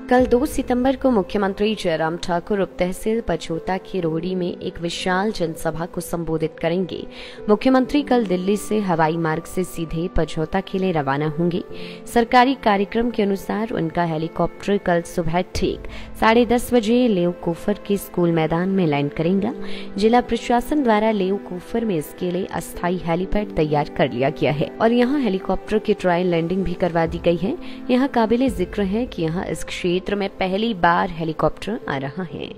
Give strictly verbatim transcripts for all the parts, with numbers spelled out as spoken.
कल दो सितंबर को मुख्यमंत्री जयराम ठाकुर उप तहसील पछोता की रोहड़ी में एक विशाल जनसभा को संबोधित करेंगे। मुख्यमंत्री कल दिल्ली से हवाई मार्ग से सीधे पछोता के लिए रवाना होंगे। सरकारी कार्यक्रम के अनुसार उनका हेलीकॉप्टर कल सुबह ठीक साढ़े दस बजे लेव कोफर के स्कूल मैदान में लैंड करेगा। जिला प्रशासन द्वारा लेव कोफर में इसके लिए अस्थायी हेलीपैड तैयार कर लिया गया है और यहाँ हेलीकॉप्टर की ट्रायल लैंडिंग भी करवा दी गई है। यहाँ काबिले जिक्र है कि यहाँ इस क्षेत्र में पहली बार हेलीकॉप्टर आ रहा है।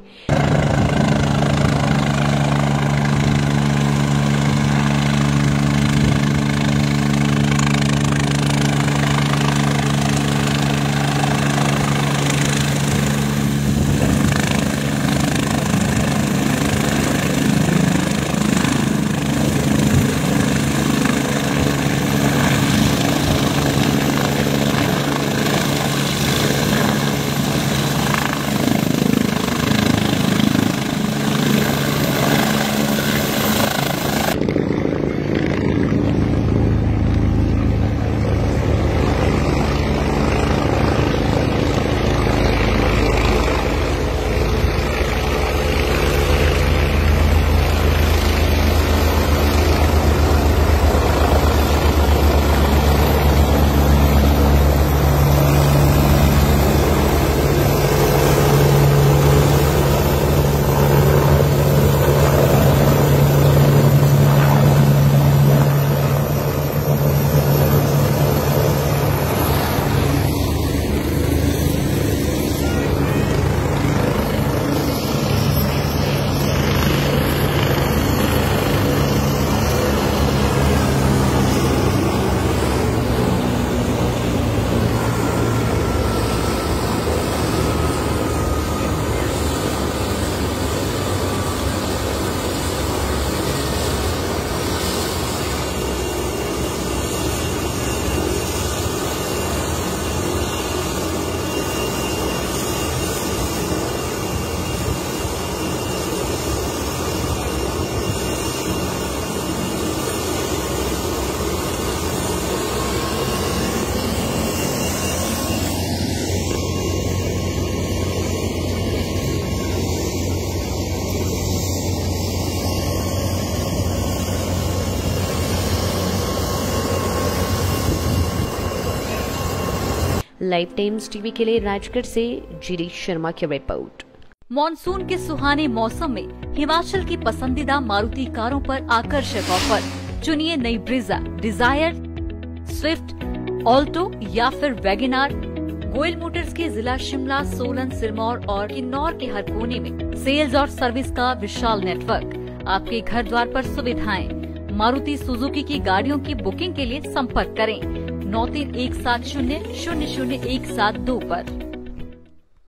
लाइव टाइम्स टीवी के लिए राजगढ़ से जीडी शर्मा की रिपोर्ट। मॉनसून के सुहाने मौसम में हिमाचल की पसंदीदा मारुति कारों पर आकर्षक ऑफर। चुनिए नई ब्रीजा, डिजायर, स्विफ्ट, ऑल्टो या फिर वैगनार। गोयल मोटर्स के जिला शिमला, सोलन, सिरमौर और किन्नौर के हर कोने में सेल्स और सर्विस का विशाल नेटवर्क। आपके घर द्वार पर सुविधाएं। मारुति सुजुकी की गाड़ियों की बुकिंग के लिए संपर्क करें नौ तीन एक सात शून्य शून्य शून्य एक सात दो पर।